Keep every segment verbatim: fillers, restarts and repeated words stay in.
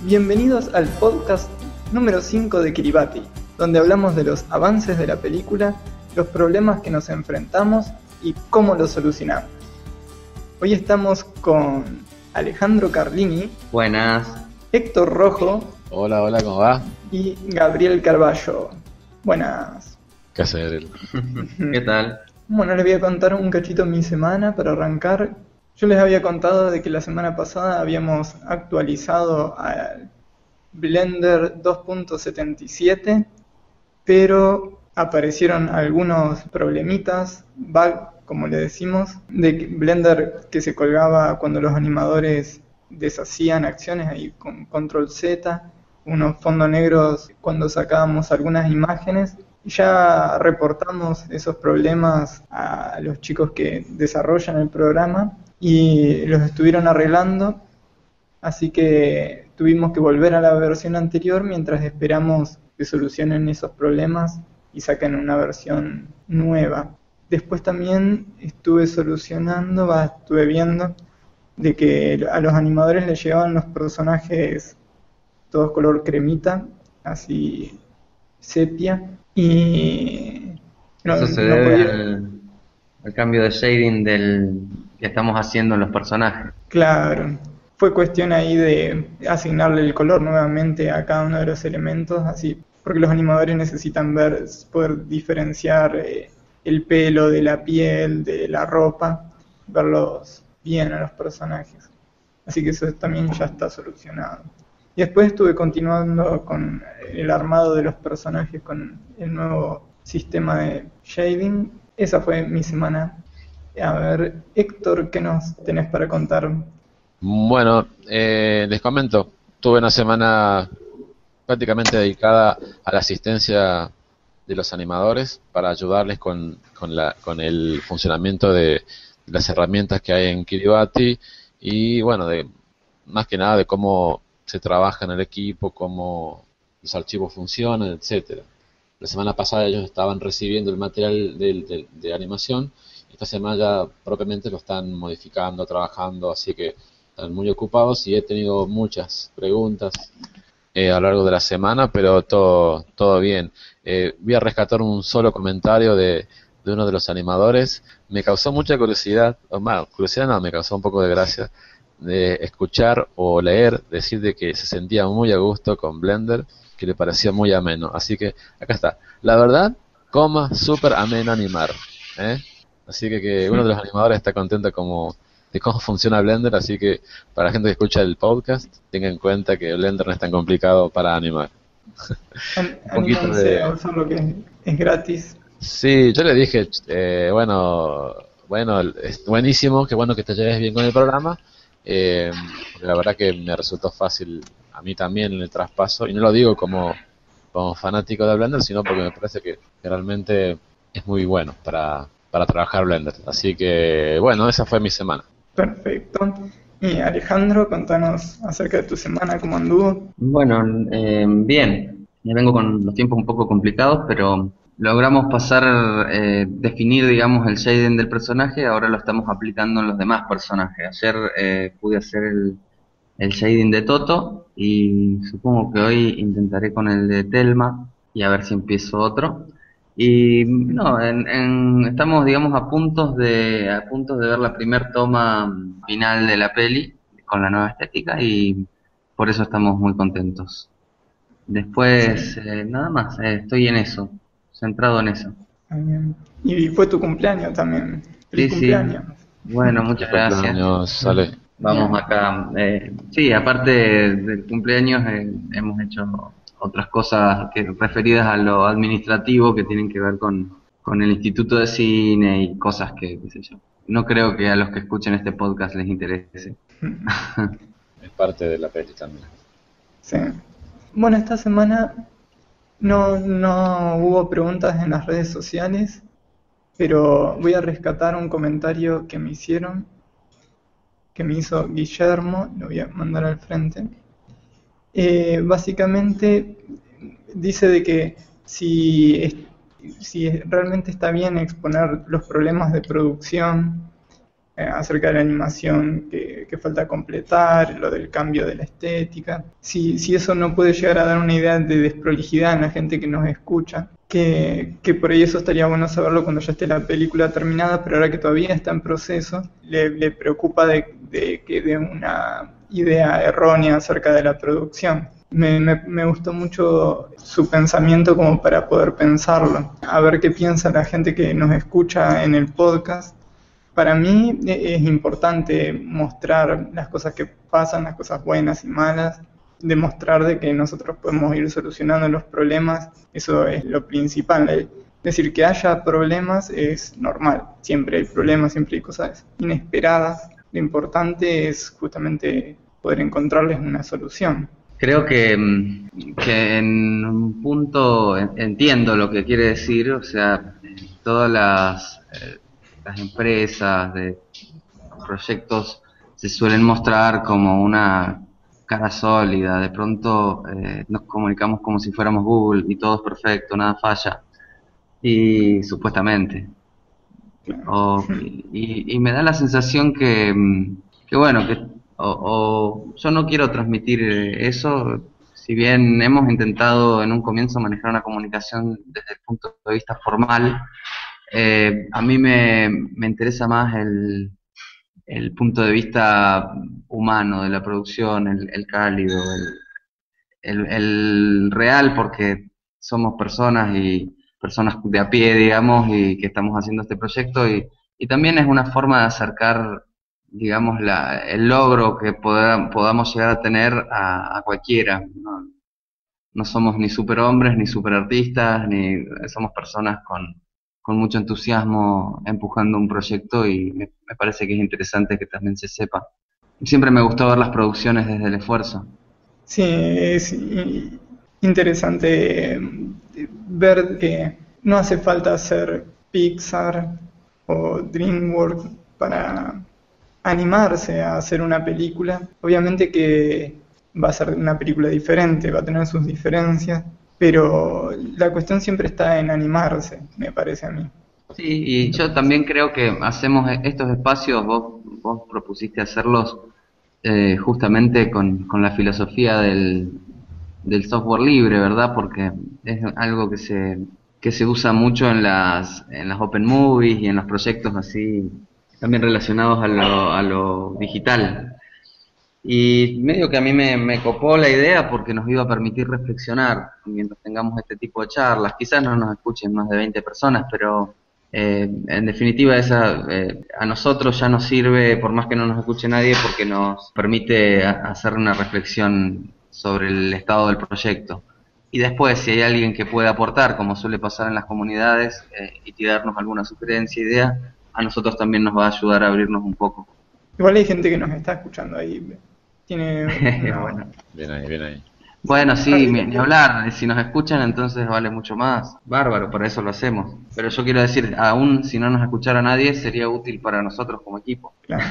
Bienvenidos al podcast número cinco de Kiribati, donde hablamos de los avances de la película, los problemas que nos enfrentamos y cómo los solucionamos. Hoy estamos con Alejandro Carlini. Buenas. Héctor Rojo. Hola, hola, ¿cómo va? Y Gabriel Carballo. Buenas. ¿Qué hacer? ¿Qué tal? Bueno, les voy a contar un cachito mi semana para arrancar. Yo les había contado de que la semana pasada habíamos actualizado al Blender dos punto setenta y siete, pero aparecieron algunos problemitas, bug, como le decimos, de que Blender que se colgaba cuando los animadores deshacían acciones ahí con control Z, unos fondos negros cuando sacábamos algunas imágenes. Ya reportamos esos problemas a los chicos que desarrollan el programa y los estuvieron arreglando, así que tuvimos que volver a la versión anterior mientras esperamos que solucionen esos problemas y saquen una versión nueva. Después también estuve solucionando, va, estuve viendo de que a los animadores les llegaban los personajes todos color cremita, así sepia, y no, Eso se no debe podía... al, al cambio de shading del que estamos haciendo en los personajes. Claro, fue cuestión ahí de asignarle el color nuevamente a cada uno de los elementos, así, porque los animadores necesitan ver, poder diferenciar eh, el pelo de la piel, de la ropa, verlos bien a los personajes. Así que eso también ya está solucionado. Y después estuve continuando con el armado de los personajes con el nuevo sistema de shading. Esa fue mi semana. A ver, Héctor, ¿qué nos tenés para contar? Bueno, eh, les comento, tuve una semana prácticamente dedicada a la asistencia de los animadores para ayudarles con, con, la, con el funcionamiento de las herramientas que hay en Kiribati y bueno, de más que nada de cómo se trabaja en el equipo, cómo los archivos funcionan, etcétera. La semana pasada ellos estaban recibiendo el material de, de, de animación. Esta semana ya propiamente lo están modificando, trabajando, así que están muy ocupados y he tenido muchas preguntas eh, a lo largo de la semana, pero todo, todo bien. Eh, voy a rescatar un solo comentario de, de uno de los animadores. Me causó mucha curiosidad, o más, curiosidad no, me causó un poco de gracia, de escuchar o leer, decir de que se sentía muy a gusto con Blender, que le parecía muy ameno. Así que acá está. La verdad, coma, súper ameno animar. ¿eh? Así que, que uno de los animadores está contento como de cómo funciona Blender, así que para la gente que escucha el podcast, tenga en cuenta que Blender no es tan complicado para animar. An- Un poquito Anímense de... a usar lo que es, es gratis. Sí, yo le dije, eh, bueno, bueno, es buenísimo, qué bueno que te lleves bien con el programa. Eh, porque la verdad que me resultó fácil a mí también en el traspaso, y no lo digo como, como fanático de Blender, sino porque me parece que realmente es muy bueno para, para trabajar Blender. Así que bueno, esa fue mi semana. Perfecto. Y Alejandro, contanos acerca de tu semana, cómo anduvo. Bueno, eh, bien. Me vengo con los tiempos un poco complicados, pero logramos pasar, eh, definir, digamos, el shading del personaje. Ahora lo estamos aplicando en los demás personajes. Ayer eh, pude hacer el, el shading de Toto y supongo que hoy intentaré con el de Telma y a ver si empiezo otro. Y no, en, en- estamos, digamos, a puntos de a puntos de ver la primer toma final de la peli con la nueva estética y por eso estamos muy contentos. Después, Sí. eh, nada más, eh, estoy en eso, centrado en eso. Bien. Y fue tu cumpleaños también. Sí, Feliz sí. cumpleaños. Bueno, Feliz muchas gracias. cumpleaños, sale. Vamos Bien. acá. Eh, sí, aparte del cumpleaños, eh, hemos hecho otras cosas que, referidas a lo administrativo que tienen que ver con, con el Instituto de Cine y cosas que, qué sé yo. No creo que a los que escuchen este podcast les interese. Es parte de la peli también. Sí. Bueno, esta semana no, no hubo preguntas en las redes sociales, pero voy a rescatar un comentario que me hicieron, que me hizo Guillermo, lo voy a mandar al frente. Eh, básicamente dice de que si, es- si realmente está bien exponer los problemas de producción eh, acerca de la animación que, que falta completar, lo del cambio de la estética. Si, si eso no puede llegar a dar una idea de desprolijidad en la gente que nos escucha, que, que por ahí eso estaría bueno saberlo cuando ya esté la película terminada, pero ahora que todavía está en proceso, le, le preocupa de, de que dé una idea errónea acerca de la producción. Me, me, me gustó mucho su pensamiento como para poder pensarlo, a ver qué piensa la gente que nos escucha en el podcast. Para mí es importante mostrar las cosas que pasan, las cosas buenas y malas, demostrar de que nosotros podemos ir solucionando los problemas, eso es lo principal. Es decir, que haya problemas es normal, siempre hay problemas, siempre hay cosas inesperadas. Lo importante es justamente poder encontrarles una solución. Creo que, que en un punto entiendo lo que quiere decir, o sea, todas las, eh, las empresas de proyectos se suelen mostrar como una cara sólida, de pronto eh, nos comunicamos como si fuéramos Google y todo es perfecto, nada falla, y supuestamente. O, y, y me da la sensación que, que bueno, que O, o yo no quiero transmitir eso, si bien hemos intentado en un comienzo manejar una comunicación desde el punto de vista formal, eh, a mí me, me interesa más el, el punto de vista humano de la producción, el, el cálido, el, el, el real, porque somos personas y personas de a pie, digamos, y que estamos haciendo este proyecto, y, y también es una forma de acercar, digamos, la, el logro que poda, podamos llegar a tener a, a cualquiera. No, no somos ni superhombres, ni superartistas, ni somos personas con, con mucho entusiasmo empujando un proyecto, y me, me parece que es interesante que también se sepa. Siempre me gustó ver las producciones desde el esfuerzo. Sí, es interesante ver que no hace falta ser Pixar o DreamWorks para animarse a hacer una película. Obviamente que va a ser una película diferente, va a tener sus diferencias, pero la cuestión siempre está en animarse, me parece a mí. Sí, y yo también creo que hacemos estos espacios, vos, vos propusiste hacerlos eh, justamente con, con la filosofía del, del software libre, ¿verdad? Porque es algo que se, que se usa mucho en las, en las open movies y en los proyectos así, también relacionados a lo, a lo digital. Y medio que a mí me, me copó la idea porque nos iba a permitir reflexionar mientras tengamos este tipo de charlas. Quizás no nos escuchen más de veinte personas, pero eh, en definitiva esa eh, a nosotros ya nos sirve, por más que no nos escuche nadie, porque nos permite a, hacer una reflexión sobre el estado del proyecto. Y después, si hay alguien que pueda aportar, como suele pasar en las comunidades, eh, y tirarnos alguna sugerencia, idea, a nosotros también nos va a ayudar a abrirnos un poco. Igual hay gente que nos está escuchando ahí. Tiene una... Bueno. Bien ahí, bien ahí. Bueno, sí, ni, ni hablar. Si nos escuchan, entonces vale mucho más. Bárbaro, para eso lo hacemos. Pero yo quiero decir, aún si no nos escuchara nadie, sería útil para nosotros como equipo. Claro.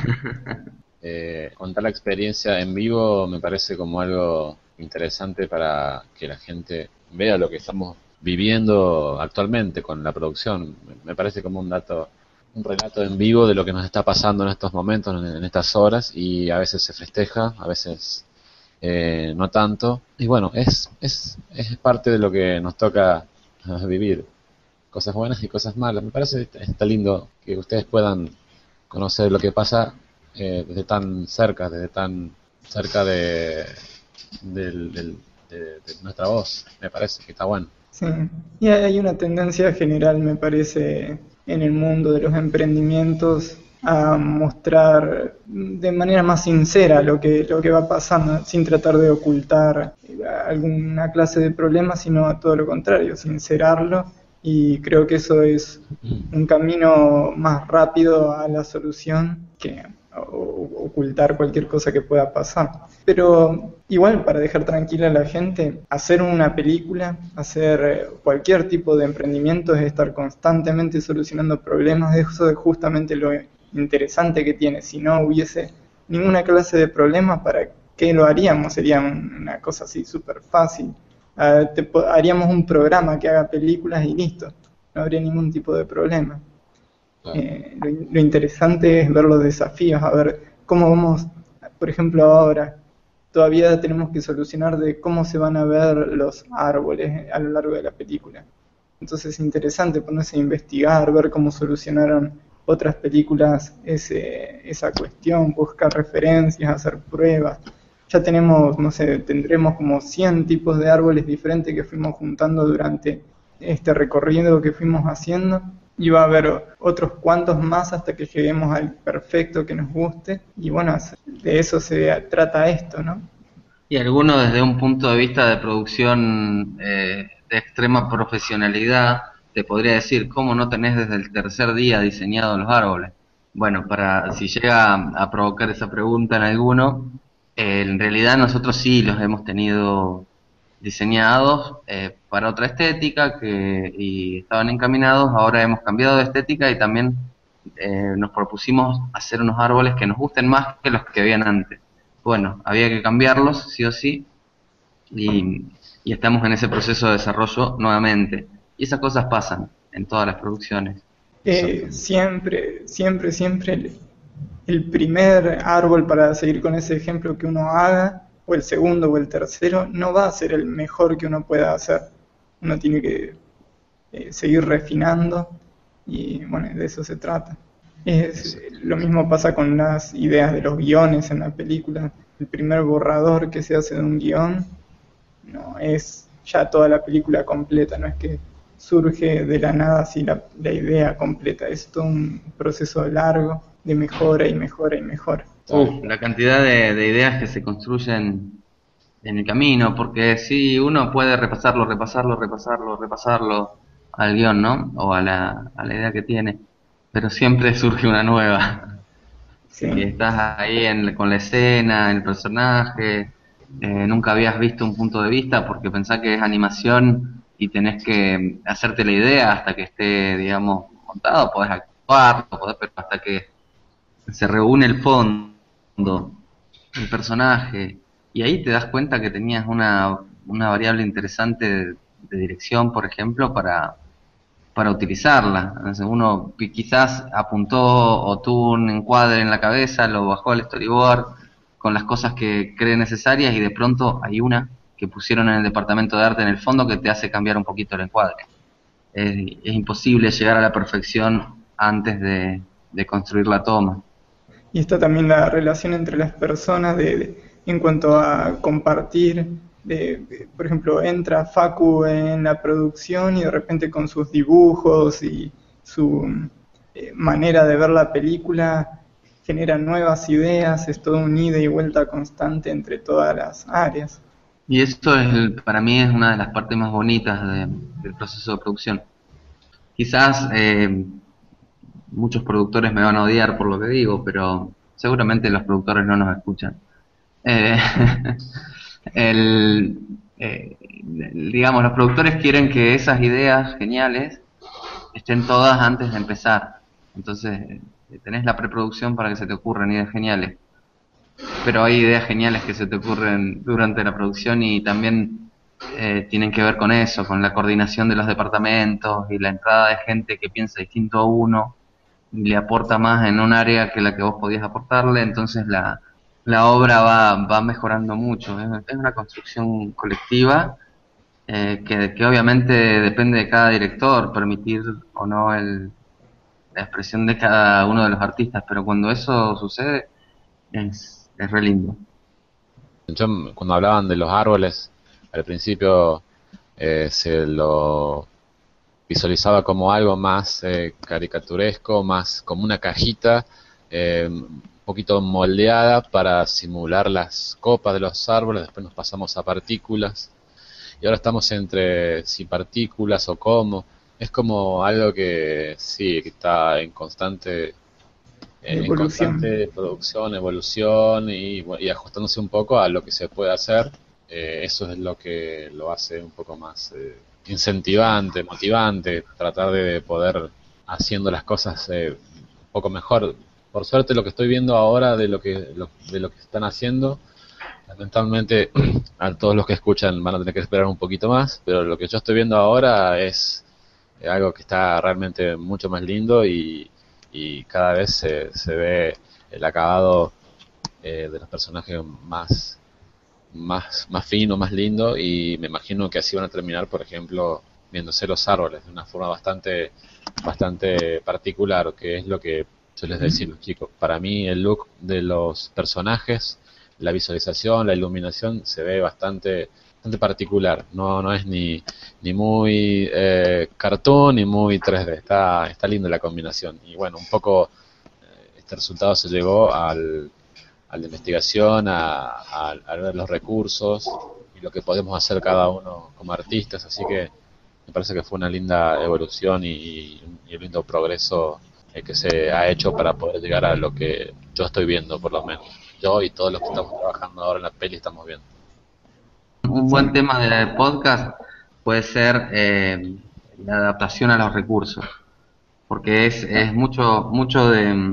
eh, contar la experiencia en vivo me parece como algo interesante para que la gente vea lo que estamos viviendo actualmente con la producción. Me parece como un dato, un relato en vivo de lo que nos está pasando en estos momentos, en, en estas horas, y a veces se festeja, a veces eh, no tanto. Y bueno, es, es, es parte de lo que nos toca uh, vivir, cosas buenas y cosas malas. Me parece está lindo que ustedes puedan conocer lo que pasa eh, desde tan cerca, desde tan cerca de, del, del, de, de nuestra voz. Me parece que está bueno. Sí, y hay una tendencia general, me parece, en el mundo de los emprendimientos a mostrar de manera más sincera lo que, lo que va pasando, sin tratar de ocultar alguna clase de problema, sino todo lo contrario, sincerarlo, y creo que eso es un camino más rápido a la solución que ocultar cualquier cosa que pueda pasar. Pero igual, para dejar tranquila a la gente, hacer una película, hacer cualquier tipo de emprendimiento es estar constantemente solucionando problemas. Eso es justamente lo interesante que tiene. Si no hubiese ninguna clase de problemas, ¿para qué lo haríamos? Sería una cosa así súper fácil. Uh, te, haríamos un programa que haga películas y listo, no habría ningún tipo de problema. Claro. Eh, lo, lo interesante es ver los desafíos, a ver cómo vamos, por ejemplo ahora, todavía tenemos que solucionar de cómo se van a ver los árboles a lo largo de la película. Entonces es interesante ponerse a investigar, ver cómo solucionaron otras películas ese, esa cuestión, buscar referencias, hacer pruebas. Ya tenemos, no sé, tendremos como cien tipos de árboles diferentes que fuimos juntando durante este recorrido que fuimos haciendo. Y va a haber otros cuantos más hasta que lleguemos al perfecto que nos guste. Y bueno, de eso se trata esto, ¿no? Y alguno desde un punto de vista de producción eh, de extrema profesionalidad te podría decir cómo no tenés desde el tercer día diseñado los árboles. Bueno, para si llega a, a provocar esa pregunta en alguno, eh, en realidad nosotros sí los hemos tenido diseñados eh, para otra estética que y estaban encaminados. Ahora hemos cambiado de estética y también eh, nos propusimos hacer unos árboles que nos gusten más que los que habían antes. Bueno, había que cambiarlos sí o sí y, y estamos en ese proceso de desarrollo nuevamente. Y esas cosas pasan en todas las producciones. Eh, siempre, siempre, siempre el, el primer árbol, para seguir con ese ejemplo, que uno haga, o el segundo o el tercero, no va a ser el mejor que uno pueda hacer. Uno tiene que eh, seguir refinando y bueno, de eso se trata. Es, lo mismo pasa con las ideas de los guiones en la película. El primer borrador que se hace de un guión no es ya toda la película completa, no es que surge de la nada así la, la idea completa, es todo un proceso largo de mejora y mejora y mejora. Uf, la cantidad de, de ideas que se construyen en el camino, porque si uno puede repasarlo, repasarlo, repasarlo, repasarlo al guión, ¿no? O a la, a la idea que tiene, pero siempre surge una nueva. Sí. Que estás ahí en, con la escena, el personaje, eh, nunca habías visto un punto de vista porque pensás que es animación y tenés que hacerte la idea hasta que esté, digamos, montado, podés actuar, podés, pero hasta que se reúne el fondo, el personaje, y ahí te das cuenta que tenías una, una variable interesante de, de dirección, por ejemplo, para, para utilizarla. Entonces uno quizás apuntó o tuvo un encuadre en la cabeza, lo bajó al storyboard con las cosas que cree necesarias y de pronto hay una que pusieron en el departamento de arte en el fondo que te hace cambiar un poquito el encuadre. Es, es imposible llegar a la perfección antes de, de construir la toma. Y está también la relación entre las personas de, de, en cuanto a compartir. De, de, por ejemplo, entra Facu en la producción y de repente con sus dibujos y su eh, manera de ver la película genera nuevas ideas, es todo un ida y vuelta constante entre todas las áreas. Y esto es el, para mí es una de las partes más bonitas de, del proceso de producción. Quizás eh, muchos productores me van a odiar por lo que digo, pero seguramente los productores no nos escuchan. Eh, el, eh, digamos, los productores quieren que esas ideas geniales estén todas antes de empezar. Entonces, eh, tenés la preproducción para que se te ocurran ideas geniales. Pero hay ideas geniales que se te ocurren durante la producción y también eh, tienen que ver con eso, con la coordinación de los departamentos y la entrada de gente que piensa distinto a uno y le aporta más en un área que la que vos podías aportarle, entonces la, la obra va, va mejorando mucho. Es, es una construcción colectiva eh, que, que obviamente depende de cada director, permitir o no el, la expresión de cada uno de los artistas, pero cuando eso sucede es, es re lindo. Yo, cuando hablaban de los árboles, al principio eh, se lo visualizaba como algo más eh, caricaturesco, más como una cajita eh, un poquito moldeada para simular las copas de los árboles. Después nos pasamos a partículas y ahora estamos entre si partículas o cómo. Es como algo que sí, que está en constante en Evolución. constante producción, evolución y, y ajustándose un poco a lo que se puede hacer. Eh, eso es lo que lo hace un poco más eh, incentivante, motivante, tratar de poder haciendo las cosas eh, un poco mejor. Por suerte lo que estoy viendo ahora de lo que lo, de lo que están haciendo, lamentablemente a todos los que escuchan van a tener que esperar un poquito más, pero lo que yo estoy viendo ahora es algo que está realmente mucho más lindo y y cada vez se, se ve el acabado eh, de los personajes más, más, más fino, más lindo, y me imagino que así van a terminar, por ejemplo, viéndose los árboles de una forma bastante, bastante particular, que es lo que sueles decir los chicos. Para mí el look de los personajes, la visualización, la iluminación se ve bastante, bastante particular. No, no es ni, ni muy eh, cartoon ni muy tres D. Está, está linda la combinación. Y bueno, un poco eh, este resultado se llegó al, a la investigación, a, a, a ver los recursos y lo que podemos hacer cada uno como artistas. Así que me parece que fue una linda evolución y, y un lindo progreso eh, que se ha hecho para poder llegar a lo que yo estoy viendo, por lo menos. Yo y todos los que estamos trabajando ahora en la peli estamos viendo. Un buen tema de podcast puede ser eh, la adaptación a los recursos, porque es, es mucho mucho de,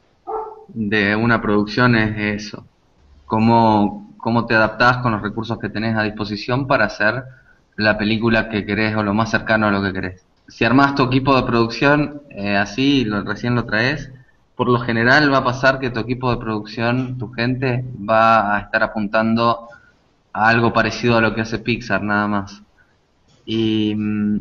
de una producción es eso, cómo, cómo te adaptás con los recursos que tenés a disposición para hacer la película que querés o lo más cercano a lo que querés. Si armás tu equipo de producción eh, así, lo, recién lo traes, por lo general va a pasar que tu equipo de producción, tu gente, va a estar apuntando a algo parecido a lo que hace Pixar, nada más. Y mmm,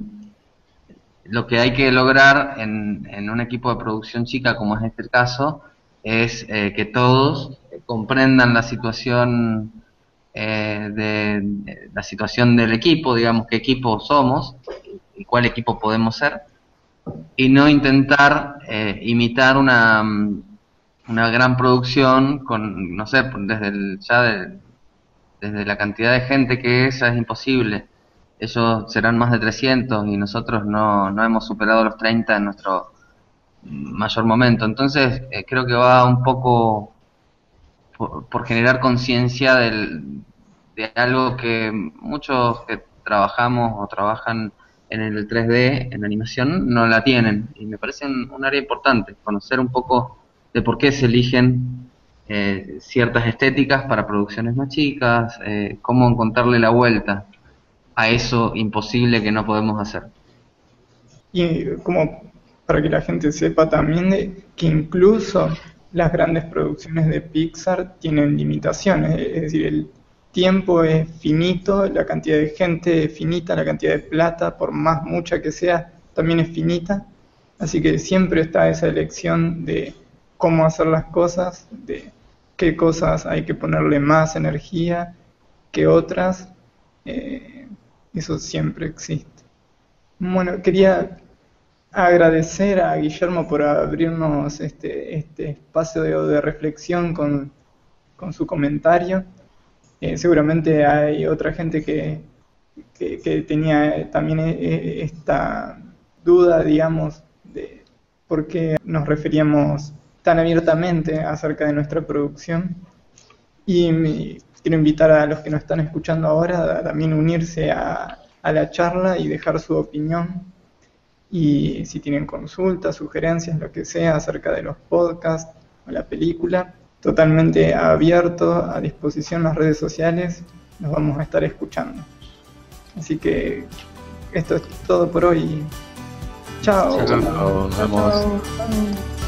lo que hay que lograr en, en un equipo de producción chica, como es este el caso, es eh, que todos comprendan la situación eh, de, de la situación del equipo, digamos, qué equipo somos y cuál equipo podemos ser, y no intentar eh, imitar una, una gran producción con, no sé, desde el, ya de, desde la cantidad de gente que es, ya es imposible. Ellos serán más de trescientos y nosotros no, no hemos superado los treinta en nuestro mayor momento. Entonces eh, creo que va un poco por, por generar conciencia del de algo que muchos que trabajamos o trabajan en el tres D, en la animación, no la tienen. Y me parece un, un área importante, conocer un poco de por qué se eligen eh, ciertas estéticas para producciones más chicas, eh, cómo encontrarle la vuelta a eso imposible que no podemos hacer. Y como para que la gente sepa también de que incluso las grandes producciones de Pixar tienen limitaciones, es decir, el tiempo es finito, la cantidad de gente es finita, la cantidad de plata, por más mucha que sea, también es finita. Así que siempre está esa elección de cómo hacer las cosas, de qué cosas hay que ponerle más energía que otras. Eh, eso siempre existe. Bueno, quería agradecer a Guillermo por abrirnos este, este espacio de, de reflexión con, con su comentario. Eh, seguramente hay otra gente que, que, que tenía también esta duda, digamos, de por qué nos referíamos tan abiertamente acerca de nuestra producción. Y me, quiero invitar a los que nos están escuchando ahora a también unirse a, a la charla y dejar su opinión. Y si tienen consultas, sugerencias, lo que sea acerca de los podcasts o la película, totalmente abierto, a disposición en las redes sociales, nos vamos a estar escuchando. Así que esto es todo por hoy. Chao. Chao, nos vemos. Chao, chao.